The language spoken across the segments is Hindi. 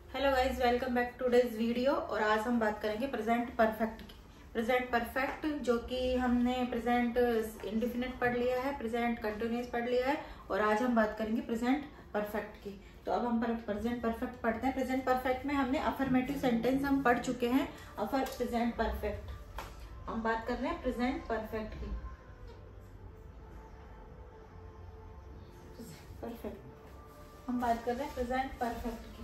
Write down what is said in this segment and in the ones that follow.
Hello guys, welcome back to today's video. और आज हम बात करेंगे प्रेजेंट परफेक्ट की। प्रेजेंट परफेक्ट जो कि हमने प्रेजेंट इंडेफिनिट पढ़ लिया है, प्रेजेंट कंटिन्यूअस पढ़ लिया है और आज हम बात करेंगे प्रेजेंट परफेक्ट की। तो अब हम प्रेजेंट परफेक्ट पढ़ते हैं। प्रेजेंट परफेक्ट में हमने अफर्मेटिव सेंटेंस हम पढ़ चुके हैं। प्रेजेंट परफेक्ट हम बात कर रहे हैं प्रेजेंट परफेक्ट की। परफेक्ट हम बात कर रहे हैं प्रेजेंट परफेक्ट की।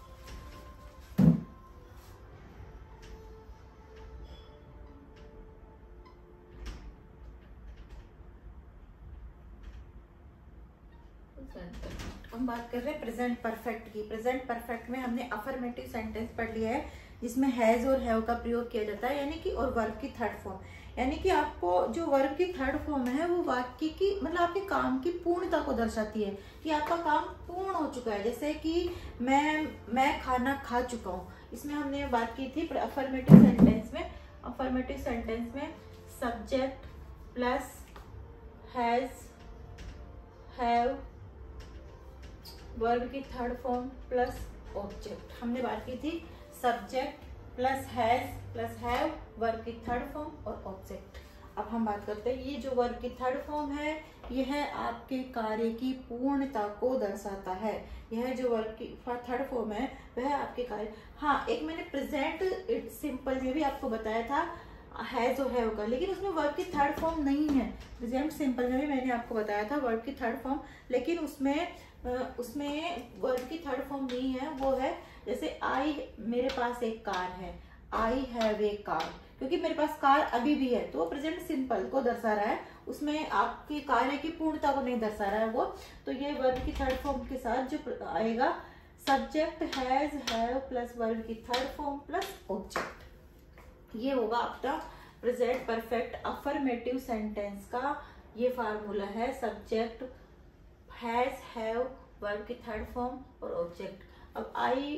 हम बात कर रहे हैं प्रेजेंट परफेक्ट की। प्रेजेंट परफेक्ट में हमने अफर्मेटिव सेंटेंस पढ़ लिया है जिसमें हैज और हैव का प्रयोग किया जाता है, यानी कि और वर्ब की थर्ड फॉर्म। यानी कि आपको जो वर्ब की थर्ड फॉर्म है वो वाक्य की मतलब आपके काम की पूर्णता को दर्शाती है कि आपका काम पूर्ण हो चुका है। जैसे कि मैं खाना खा चुका हूँ, इसमें हमने बात की थी अफर्मेटिव सेंटेंस में। अफर्मेटिव सेंटेंस में subject plus has have verb की थर्ड फॉर्म प्लस ऑब्जेक्ट। हमने बात की थी subject plus has plus have verb की थर्ड फॉर्म और ऑब्जेक्ट। अब हम बात करते हैं ये जो वर्ब की थर्ड फॉर्म है यह आपके कार्य की पूर्णता को दर्शाता है। यह जो वर्ब की थर्ड फॉर्म है वह आपके कार्य। हाँ, एक मैंने प्रेजेंट सिंपल में भी आपको बताया था हैज और हैव का, लेकिन उसमें वर्ब की थर्ड फॉर्म नहीं है। प्रेजेंट सिंपल में भी मैंने आपको बताया था वर्ब की थर्ड फॉर्म, लेकिन उसमें वर्ब की थर्ड फॉर्म नहीं है। वो है जैसे मेरे पास एक कार है, आई हैव ए कार, क्योंकि मेरे पास कार अभी भी है तो वो प्रेजेंट सिंपल को दर्शा रहा है, उसमें आपकी कार्य की पूर्णता को नहीं दर्शा रहा है वो। तो ये वर्ब की थर्ड फॉर्म के साथ जो आएगा subject has have plus verb की थर्ड फॉर्म प्लस ऑब्जेक्ट, ये होगा आपका प्रेजेंट परफेक्ट अफर्मेटिव सेंटेंस का। ये फार्मूला है सब्जेक्ट हैज हैव वर्ब की थर्ड फॉर्म और ऑब्जेक्ट। अब आई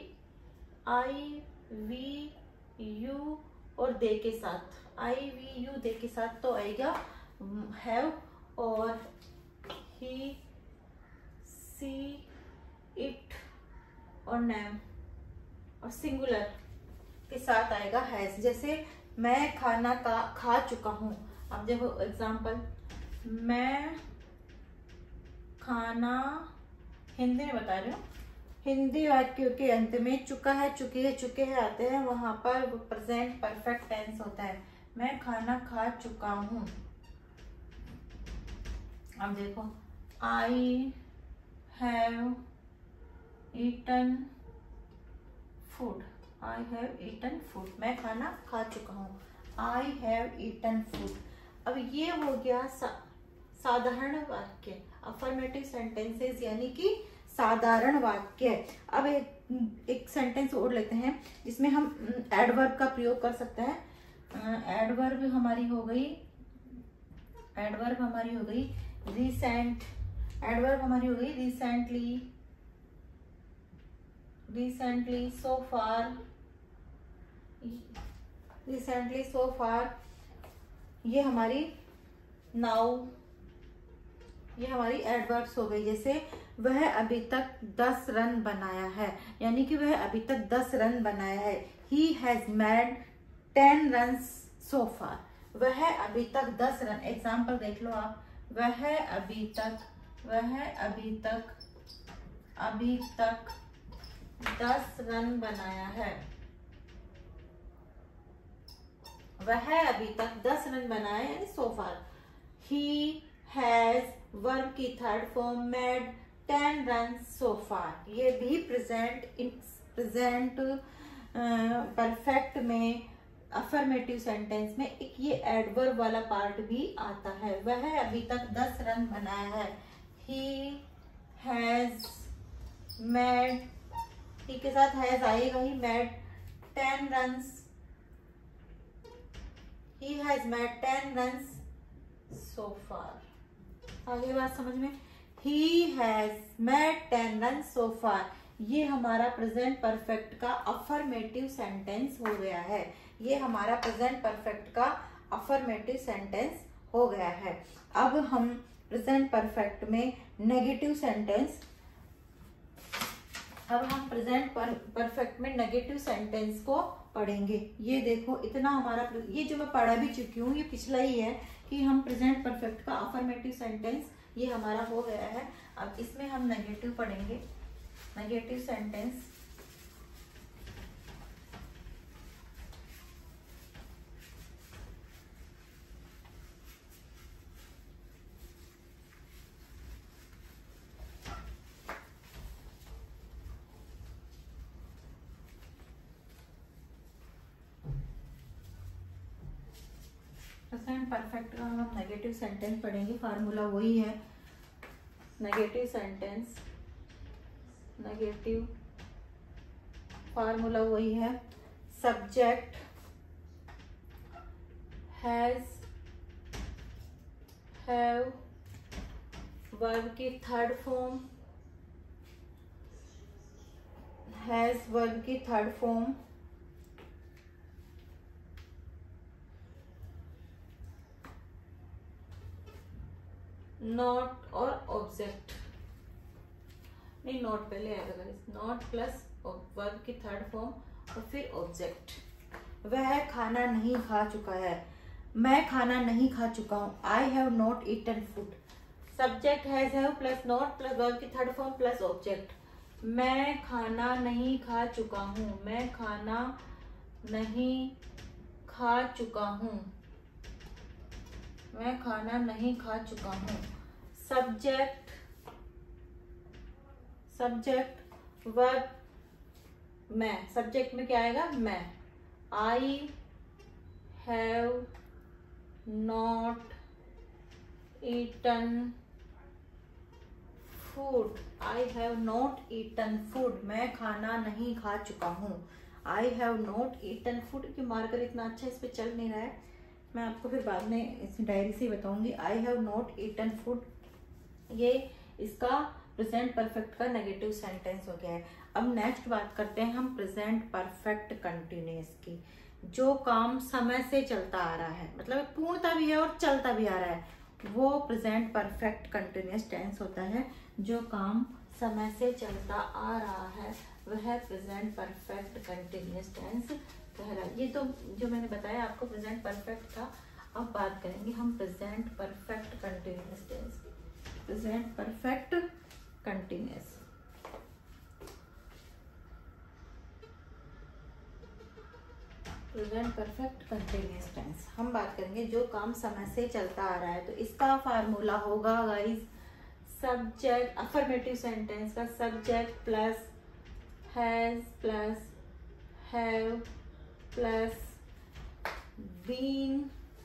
वी यू और दे के साथ, आई वी यू दे के साथ तो आएगा हैव और ही सी इट और नेम और सिंगुलर के साथ आएगा हैज। जैसे मैं खाना खा चुका हूँ। अब देखो एग्जाम्पल, मैं खाना हिंदी में बता रही हूँ, हिंदी वाक्यों के अंत में चुका है चुकी है चुके हैं आते हैं, वहां पर प्रेजेंट परफेक्ट टेंस होता है। मैं खाना खा चुका हूँ। अब देखो I have eaten food, I have eaten food, मैं खाना खा चुका हूँ, आई हैव ईटन फूड। अब ये हो गया साधारण वाक्य, अफर्मेटिव सेंटेंसेस यानी कि साधारण वाक्य। अब एक सेंटेंस और लेते हैं जिसमें हम एडवर्ब का प्रयोग कर सकते हैं। एडवर्ब हमारी हो गई रिसेंट, एडवर्ब हमारी हो गई रिसेंटली सो फार, ये हमारी नाउ, ये हमारी एडवर्ब्स हो गई। जैसे वह अभी तक 10 रन बनाया है, यानी कि वह अभी तक 10 रन बनाया है। He has made 10 runs so far, वह अभी तक 10 रन। एग्जाम्पल देख लो आप, वह अभी तक 10 रन बनाया है, वह अभी तक 10 रन बनाया है यानी so far. He has verb की third form made 10 runs so far. ये भी प्रेजेंट परफेक्ट में अफर्मेटिव सेंटेंस में एक ये एडवर्ब वाला पार्ट भी आता है। वह अभी तक 10 रन बनाया है। ही हैज मेड, ही के साथ हैज आएगा he, made 10 runs, he has made 10 runs so far. आगे बात समझ में, he has made 10 runs so far, ये हमारा प्रेजेंट परफेक्ट का अफर्मेटिव सेंटेंस हो गया है। ये हमारा प्रेजेंट परफेक्ट का अफर्मेटिव सेंटेंस हो गया है। अब हम प्रेजेंट परफेक्ट में नेगेटिव सेंटेंस अब हम प्रेजेंट परफेक्ट में नेगेटिव सेंटेंस को पढ़ेंगे। ये देखो इतना हमारा, ये जो मैं पढ़ा भी चुकी हूँ, ये पिछला ही है कि हम प्रेजेंट परफेक्ट का अफर्मेटिव सेंटेंस ये हमारा हो गया है। अब इसमें हम नेगेटिव पढ़ेंगे, नेगेटिव सेंटेंस। प्रेजेंट परफेक्ट का हम नेगेटिव सेंटेंस पढ़ेंगे। फार्मूला वही है, नेगेटिव सेंटेंस, नेगेटिव फार्मूला वही है। सब्जेक्ट हैज, हैव, वर्ब की थर्ड फॉर्म, हैज वर्ब की थर्ड फॉर्म, नॉट और ऑब्जेक्ट, नहीं नॉट पहले आएगा गाइस, नॉट प्लस वर्ब की थर्ड फॉर्म और फिर ऑब्जेक्ट। वह खाना नहीं खा चुका है, मैं खाना नहीं खा चुका हूँ, I have not eaten food. Subject has, have plus not plus verb की थर्ड फॉर्म प्लस ऑब्जेक्ट। मैं खाना नहीं खा चुका हूँ, मैं खाना नहीं खा चुका हूँ, मैं खाना नहीं खा चुका हूँ। सब्जेक्ट, सब्जेक्ट वर्ब मैं, सब्जेक्ट में क्या आएगा मैं। I have not eaten food, I have not eaten food, मैं खाना नहीं खा चुका हूँ। I have not eaten food की मार्कर इतना अच्छा इस पे चल नहीं रहा है, मैं आपको फिर बाद में इस डायरी से बताऊंगी। I have not eaten food, ये इसका प्रेजेंट परफेक्ट का नेगेटिव सेंटेंस हो गया है। अब नेक्स्ट बात करते हैं हम प्रेजेंट परफेक्ट कंटिन्यूअस की। जो काम समय से चलता आ रहा है, मतलब पूर्णता भी है और चलता भी आ रहा है, वो प्रेजेंट परफेक्ट कंटिन्यूअस टेंस होता है। जो काम समय से चलता आ रहा है वह प्रेजेंट परफेक्ट कंटिन्यूअस टेंस कह रहा है। ये तो जो मैंने बताया आपको प्रेजेंट परफेक्ट था। अब बात करेंगे हम प्रेजेंट परफेक्ट कंटिन्यूअस टेंस की। Present perfect continuous, present perfect continuous tense हम बात करेंगे जो काम समय से चलता आ रहा है। तो इसका फार्मूला होगा गाइस, सब्जेक्ट, अफर्मेटिव सेंटेंस का subject plus has plus have plus been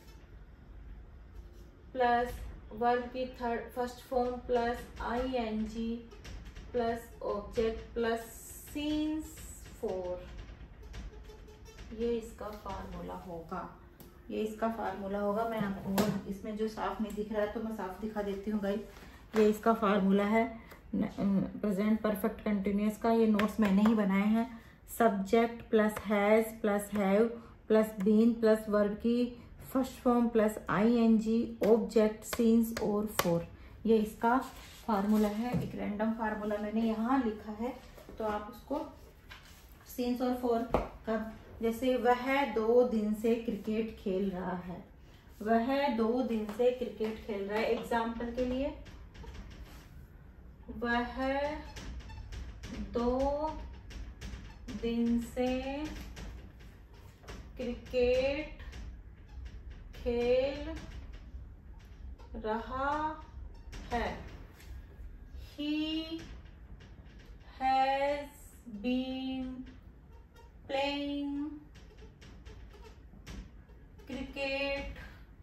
plus verb की third first form plus ING plus object plus since for, ये इसका फार्मूला होगा, ये इसका फार्मूला होगा। मैं आपको इसमें जो साफ नहीं दिख रहा है तो मैं साफ दिखा देती हूँ गाइस। ये इसका फार्मूला है प्रेजेंट परफेक्ट कंटिन्यूअस का। ये नोट्स मैंने ही बनाए हैं। Subject plus has plus have plus been plus verb की first form plus ING object since और फॉर, ये इसका फार्मूला है। एक रैंडम फार्मूला मैंने यहाँ लिखा है तो आप उसको सीन्स और फॉर का, जैसे वह 2 दिन से क्रिकेट खेल रहा है, वह 2 दिन से क्रिकेट खेल रहा है। एग्जाम्पल के लिए, वह 2 दिन से क्रिकेट खेल रहा है। He has been playing cricket,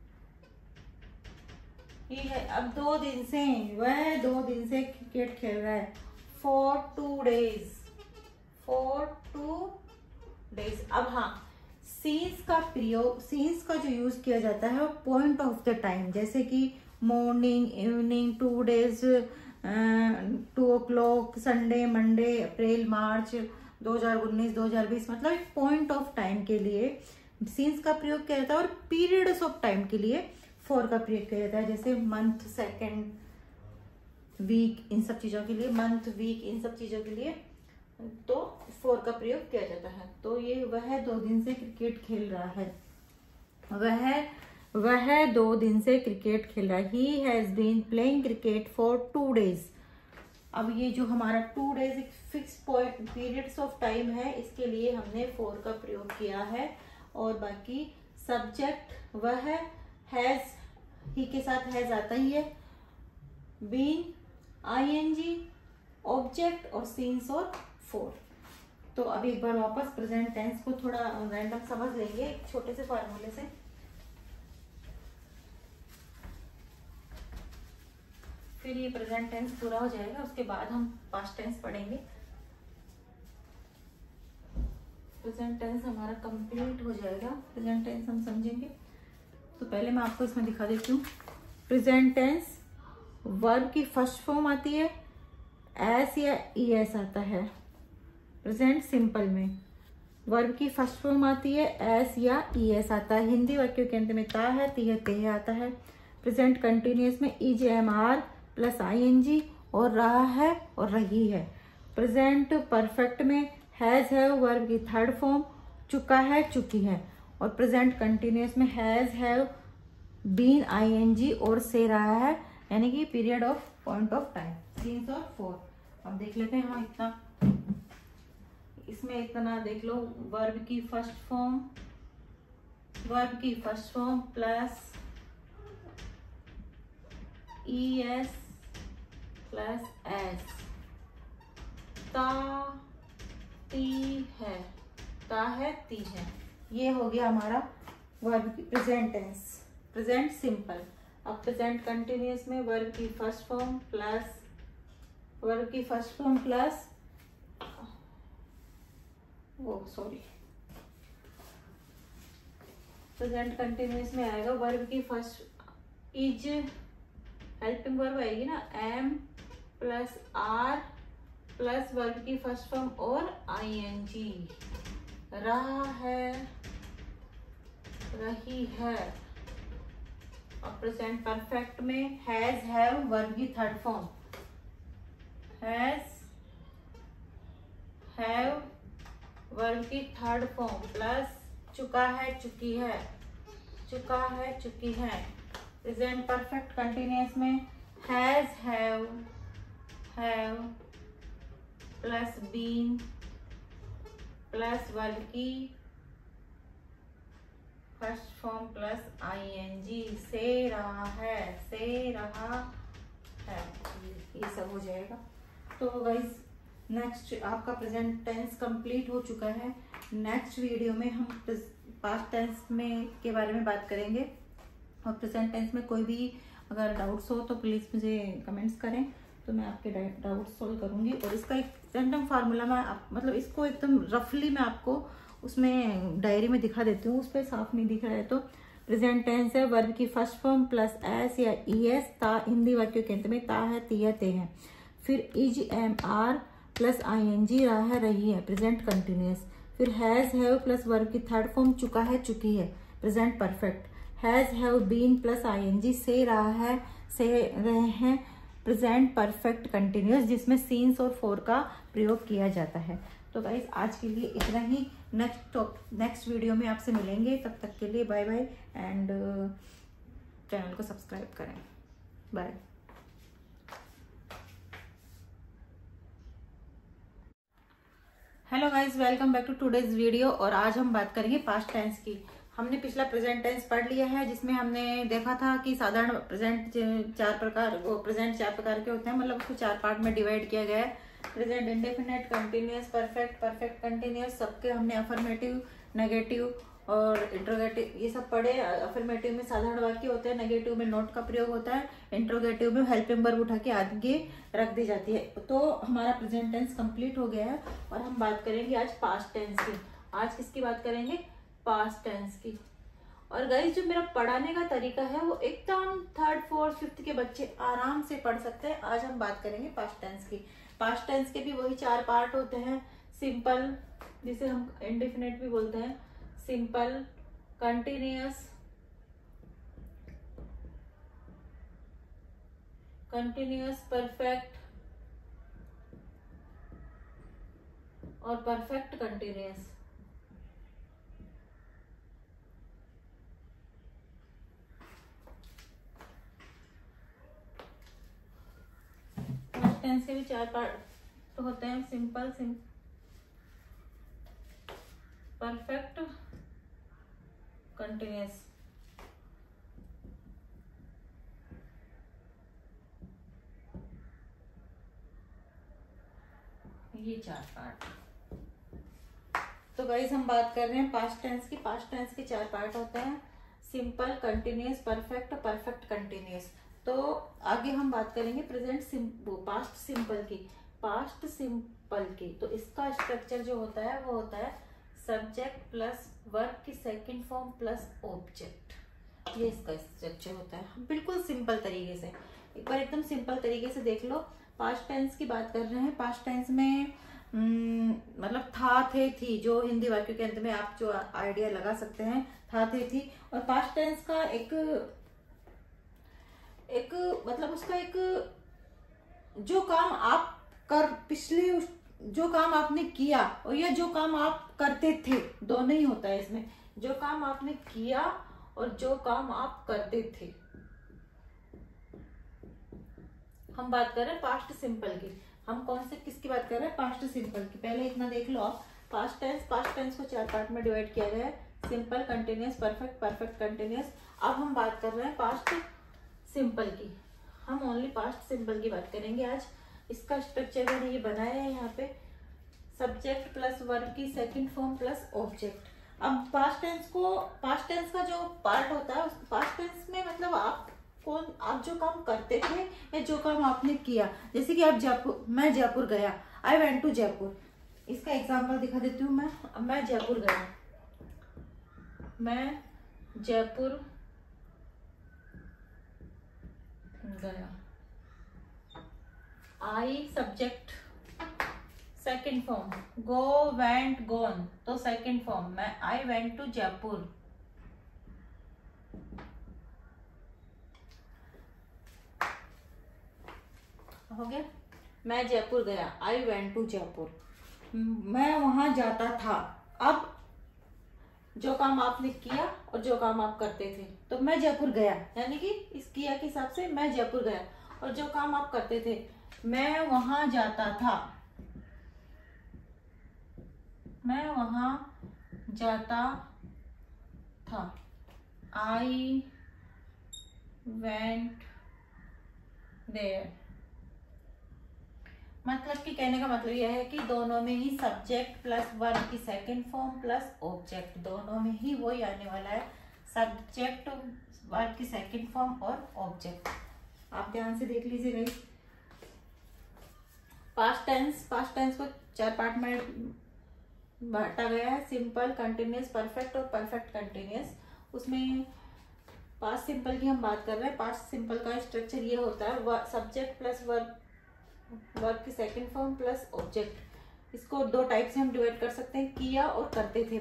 ये है। अब 2 दिन से, वह 2 दिन से क्रिकेट खेल रहा है। for 2 days, for 2 days। अब हाँ, सीन्स का प्रयोग, सीन्स का जो यूज किया जाता है वो पॉइंट ऑफ द टाइम, जैसे कि morning, evening, 2 days, 2 o'clock, Sunday, Monday, April, March 2019, 2020, मतलब एक पॉइंट ऑफ टाइम के लिए सीन्स का प्रयोग किया जाता है। और पीरियड्स ऑफ टाइम के लिए फॉर का प्रयोग किया जाता है, जैसे मंथ, सेकेंड, वीक, इन सब चीजों के लिए, मंथ, वीक, इन सब चीजों के लिए तो फोर का प्रयोग किया जाता है। तो ये वह 2 दिन से क्रिकेट खेल रहा है, वह 2 दिन से क्रिकेट खेल रहा है। He has been playing cricket for 2 days। अब ये जो हमारा 2 days एक फिक्स पीरियड्स ऑफ टाइम है, इसके लिए हमने फोर का प्रयोग किया है। और बाकी सब्जेक्ट वह हैज, ही के साथ हैज आता ही है, बीन, आईएनजी, ऑब्जेक्ट और सीन्स और फोर। तो अब एक बार वापस प्रेजेंट टेंस को थोड़ा रैंडम समझ लेंगे एक छोटे से फॉर्मूले से। फिर ये प्रेजेंट टेंस पूरा हो जाएगा, उसके बाद हम पास्ट टेंस पढ़ेंगे। प्रेजेंट टेंस हमारा कंप्लीट हो जाएगा, प्रेजेंट टेंस हम समझेंगे। तो पहले मैं आपको इसमें दिखा देती हूँ। प्रेजेंट टेंस वर्ब की फर्स्ट फॉर्म आती है, एस या ईएस आता है। प्रेजेंट सिंपल में वर्ब की फर्स्ट फॉर्म आती है, एस या ईएस आता है। हिंदी वाक्यों के अंत में ता है, ती है, ते है आता है। प्रेजेंट कंटिन्यूअस में is, am, are plus ING और रहा है और रही है। प्रेजेंट परफेक्ट में हैज, हैव वर्ब की थर्ड फॉर्म, चुका है, चुकी है। और प्रेजेंट कंटिन्यूअस में हैज, हैव, बीन, आईएनजी और से रहा है, यानी कि period of point of time, since और फोर। अब देख लेते हैं हम इतना, इसमें इतना देख लो। वर्ब की first form plus E S plus S, ता, ती है, ता है, ती है। ये हो गया हमारा वर्ब की प्रेजेंट टेंस, प्रेजेंट सिंपल। अब प्रेजेंट कंटिन्यूअस में वर्ब की first form plus present continuous में आएगा वर्ब की फर्स्ट इज, हेल्पिंग वर्ब आएगी ना, am plus are plus verb की फर्स्ट फॉर्म और आईएनजी, रहा है, रही है। और प्रेजेंट परफेक्ट में हैज, हैव वर्ब की third form, has, have verb की थर्ड फॉर्म प्लस चुका है, चुकी है, चुका है, चुकी है। प्रेजेंट परफेक्ट कंटिन्यूअस में has, have plus been plus verb की फर्स्ट फॉर्म प्लस आईएनजी, से रहा है, से रहा है, ये सब हो जाएगा। तो गाइस नेक्स्ट आपका प्रेजेंट टेंस कंप्लीट हो चुका है। नेक्स्ट वीडियो में हम पास्ट टेंस में के बारे में बात करेंगे। और प्रेजेंट टेंस में कोई भी अगर डाउट्स हो तो प्लीज़ मुझे कमेंट्स करें, तो मैं आपके डाउट्स सोल्व करूंगी। और इसका एक रैंडम फार्मूला मैं मतलब इसको एकदम रफली मैं आपको उसमें डायरी में दिखा देती हूँ, उस पर साफ नहीं दिख रहा है। तो प्रेजेंट टेंस है वर्ब की फर्स्ट फॉर्म प्लस एस या ई एस, ता हिंदी वाक्यों के अंत में ता है, ती है, ते है। फिर is, am, are plus ING, रहा है, रही है, प्रेजेंट कंटिन्यूअस। फिर हैज, हैव प्लस वर्ब की थर्ड फॉर्म, चुका है, चुकी है, present perfect. Has, have, been plus ING, से रहा है, से रहे हैं, प्रेजेंट परफेक्ट कंटिन्यूअस, जिसमें सीन्स और फोर का प्रयोग किया जाता है। तो गाइस आज के लिए इतना ही। नेक्स्ट वीडियो में आपसे मिलेंगे, तब तक के लिए बाय बाय एंड चैनल को सब्सक्राइब करें। Bye. Hello guys, welcome back to today's video. और आज हम बात करेंगे पास्ट टेंस की। हमने पिछला प्रेजेंट टेंस पढ़ लिया है, जिसमें हमने देखा था कि साधारण प्रेजेंट चार प्रकार के होते हैं, मतलब उसको 4 पार्ट में डिवाइड किया गया है। Present indefinite, continuous, perfect, perfect continuous, सबके हमने अफर्मेटिव, नेगेटिव और इंट्रोगेटिव ये सब पढ़े। अफर्मेटिव में साधारण वाक्य होते हैं, नेगेटिव में नोट का प्रयोग होता है, इंट्रोगेटिव में हेल्पिंग वर्ब उठा के आगे रख दी जाती है। तो हमारा प्रेजेंट टेंस कंप्लीट हो गया है और हम बात करेंगे आज पास्ट टेंस की। आज किसकी बात करेंगे? पास्ट टेंस की। और गाइस जो मेरा पढ़ाने का तरीका है वो एकदम 3rd, 4th, 5th के बच्चे आराम से पढ़ सकते हैं। आज हम बात करेंगे पास्ट टेंस की। पास्ट टेंस के भी वही 4 पार्ट होते हैं। सिंपल, जिसे हम इंडेफिनिट भी बोलते हैं, सिंपल, कंटिन्यूअस, परफेक्ट, और परफेक्ट कंटिन्यूअस। पास्ट टेंस के भी 4 पार्ट होते हैं, सिंपल, परफेक्ट, कंटिन्यूअस। ये 4 पार्ट। तो गाइस हम बात कर रहे हैं पास्ट टेंस की। पास्ट टेंस के 4 पार्ट होते हैं, simple, continuous, perfect, perfect continuous. तो आगे हम बात करेंगे पास्ट सिंपल की। पास्ट सिंपल की तो इसका स्ट्रक्चर जो होता है वो होता है सब्जेक्ट प्लस वर्ब की सेकंड फॉर्म प्लस ऑब्जेक्ट। ये इसका स्ट्रक्चर होता है बिल्कुल सिंपल तरीके से। एक बार एकदम सिंपल तरीके से देख लो। पास्ट टेंस की बात कर रहे हैं। पास्ट टेंस में मतलब था, थे, थी, जो हिंदी वाक्य के अंत में आप जो आइडिया लगा सकते हैं, था, थे, थी। और पास्ट टेंस का एक मतलब उसका एक जो काम आप पिछले जो काम आपने किया और या जो काम आप करते थे, दोनों ही होता है इसमें। जो काम आपने किया और जो काम आप करते थे। हम बात कर रहे हैं पास्ट सिंपल की। हम कौन से किसकी बात कर रहे हैं? पास्ट सिंपल की। पहले इतना देख लो आप। पास्ट टेंस को 4 पार्ट में डिवाइड किया गया है, simple, continuous, perfect, perfect continuous. अब हम बात कर रहे हैं पास्ट सिंपल की। हम ओनली पास्ट सिंपल की बात करेंगे आज। इसका स्ट्रक्चर मैंने ये बनाया है यहाँ पे, सब्जेक्ट प्लस वर्ब की सेकंड फॉर्म प्लस ऑब्जेक्ट। अब पास्ट टेंस का जो पार्ट होता है, पास्ट टेंस में मतलब आप जो काम करते थे या जो काम आपने किया। जैसे कि आप मैं जयपुर गया, आई वेंट टू जयपुर। इसका एग्जांपल दिखा देती हूँ मैं जयपुर गया, मैं जयपुर गया। I subject second form, go, went, gone, तो सेकंड फॉर्म मैं आई वेंट टू जयपुर। हो गया। मैं जयपुर गया, आई वेंट टू जयपुर। मैं वहां जाता था। अब जो काम आपने किया और जो काम आप करते थे, तो मैं जयपुर गया यानी कि इस किया के हिसाब से मैं जयपुर गया। और जो काम आप करते थे, मैं वहां जाता था, मैं वहां जाता था, आई वेंट देयर। मतलब कि कहने का मतलब यह है कि दोनों में ही सब्जेक्ट प्लस वर्ब की सेकंड फॉर्म प्लस ऑब्जेक्ट, दोनों में ही वही आने वाला है, सब्जेक्ट, वर्ब की सेकंड फॉर्म और ऑब्जेक्ट। आप ध्यान से देख लीजिए गाइस। पास्ट टेंस को 4 पार्ट में बांटा गया है, सिंपल, कंटिन्यूअस, परफेक्ट और परफेक्ट कंटिन्यूअस। उसमें पास्ट सिंपल की हम बात कर रहे हैं। पास्ट सिंपल का स्ट्रक्चर ये होता है, सब्जेक्ट प्लस वर्ब की सेकंड फॉर्म प्लस ऑब्जेक्ट। इसको 2 टाइप से हम डिवाइड कर सकते हैं, किया और करते थे।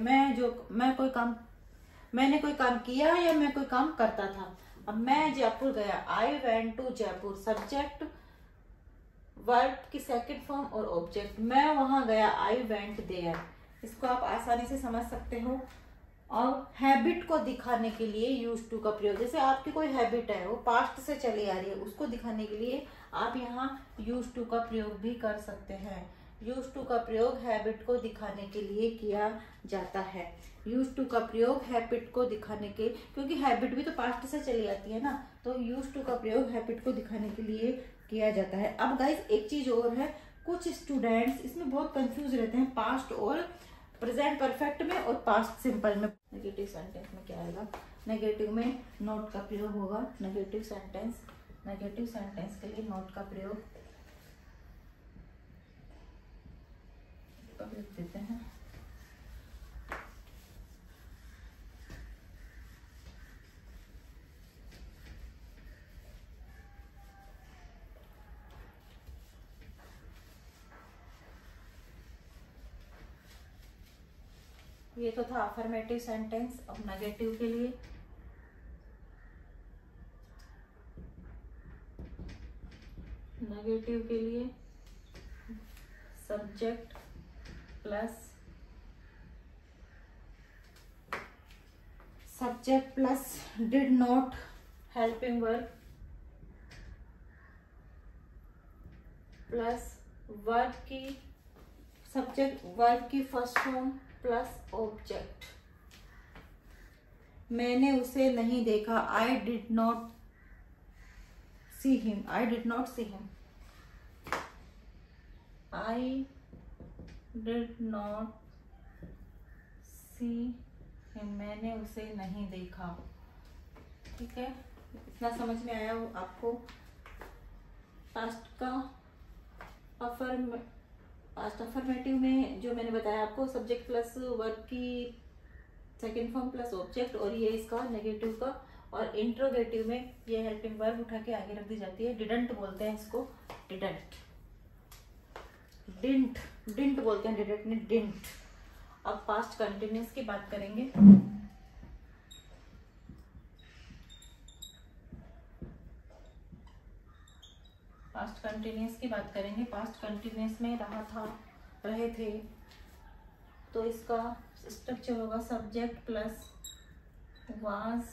मैंने कोई काम किया या मैं कोई काम करता था। अब मैं जयपुर गया, I went to Jaipur, subject, verb की सेकंड फॉर्म और ऑब्जेक्ट। मैं वहां गया, आई वेंट देयर। इसको आप आसानी से समझ सकते हो। और हैबिट को दिखाने के लिए यूज टू का प्रयोग, जैसे आपकी कोई हैबिट है वो पास्ट से चली आ रही है, उसको दिखाने के लिए आप यहाँ यूज टू का प्रयोग भी कर सकते हैं। यूज टू का प्रयोग हैबिट को दिखाने के लिए किया जाता है। यूज टू का प्रयोग हैबिट को दिखाने के, क्योंकि हैबिट भी तो पास्ट से चली आती है ना, तो यूज टू का प्रयोग हैबिट को दिखाने के लिए किया जाता है। अब गाइस एक चीज और है, कुछ स्टूडेंट्स इसमें बहुत कंफ्यूज रहते हैं पास्ट और प्रेजेंट परफेक्ट में और पास्ट सिंपल में। नेगेटिव सेंटेंस में क्या आएगा? नेगेटिव में नॉट का प्रयोग होगा। नेगेटिव सेंटेंस के लिए नॉट का प्रयोग लिख देते हैं। ये तो था अफर्मेटिव सेंटेंस। अब नेगेटिव के लिए subject plus subject plus did not helping verb plus verb की सब्जेक्ट वर्ब की फर्स्ट फॉर्म प्लस ऑब्जेक्ट। मैंने उसे नहीं देखा, I did not see him, I did not see him, I did not see him, मैंने उसे नहीं देखा। ठीक है, इतना समझ में आया आपको। पास्ट का पास्ट अफर्मेटिव में जो मैंने बताया आपको, सब्जेक्ट प्लस वर्ब की सेकेंड फॉर्म प्लस ऑब्जेक्ट, और ये इसका नेगेटिव का। और इंट्रोगेटिव में ये हेल्पिंग वर्ब उठा के आगे रख दी जाती है, डिडंट बोलते हैं इसको, डिडंट, डिंट, डिंट बोलते हैं डिडंट ने, डिंट। अब पास्ट कंटिन्यूस की बात करेंगे। पास्ट कंटिन्यूस की बात करेंगे। पास्ट कंटिन्यूस में रहे थे, तो इसका स्ट्रक्चर होगा subject plus was,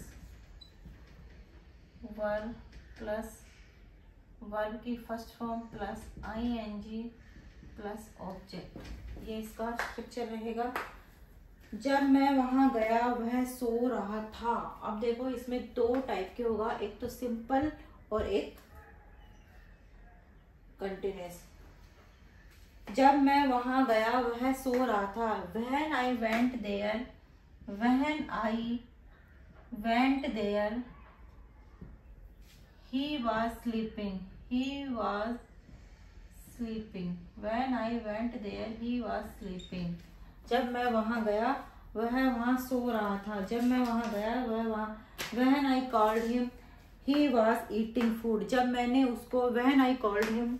verb plus verb की first form plus ING plus object. ये इसका स्ट्रक्चर रहेगा। जब मैं वहां गया वह सो रहा था। अब देखो इसमें दो टाइप के होगा, एक तो सिंपल और एक कंटिन्यूस। जब मैं वहां गया वह सो रहा था, when I went there, when I went there he was sleeping, he was sleeping, when I went there he was sleeping. जब मैं वहां गया वह वहां सो रहा था, जब मैं वहां गया वह वहां, when I called him he was eating food. जब मैंने उसको, when I called him,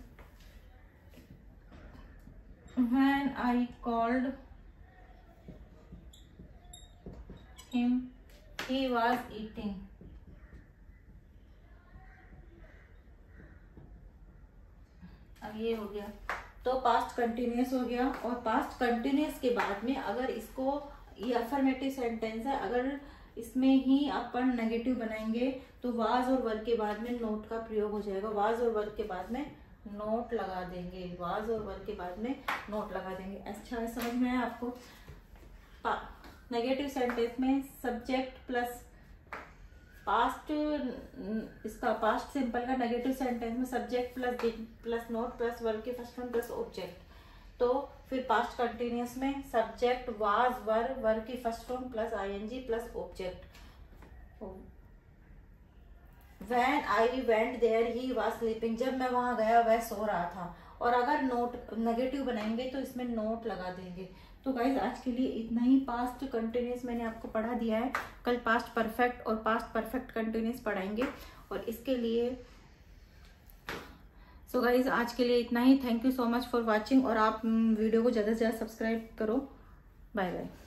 when I called him he was eating। अब ये हो गया, तो पास्ट कंटिन्यूस हो गया। और पास्ट कंटिन्यूस के बाद में अगर इसको, ये अफर्मेटिव सेंटेंस है, अगर इसमें ही अपन नेगेटिव बनाएंगे तो वाज और वर्ब के बाद में नोट का प्रयोग हो जाएगा। वाज और वर्ब के बाद में नोट लगा देंगे, वाज और वर्ब के बाद में नोट लगा देंगे। अच्छा है, समझ में आया आपको। नेगेटिव सेंटेंस में सब्जेक्ट प्लस पास्ट, इसका पास्ट सिंपल का नेगेटिव सेंटेंस में subject plus not plus verb के फर्स्ट फॉर्म प्लस ऑब्जेक्ट। तो फिर पास्ट कंटिन्यूस में सब्जेक्ट वाज वर्ब की first form plus ING plus object. When I went there he was sleeping, जब मैं वहां गया वह सो रहा था। और अगर नोट नेगेटिव बनाएंगे तो इसमें नोट लगा देंगे। तो गाइज आज के लिए इतना ही। पास्ट कंटिन्यूस मैंने आपको पढ़ा दिया है, कल पास्ट परफेक्ट और पास्ट परफेक्ट कंटिन्यूस पढ़ाएंगे। और इसके लिए सो गाइज आज के लिए इतना ही। Thank you so much for watching. और आप वीडियो को ज़्यादा से ज़्यादा सब्सक्राइब करो। Bye bye.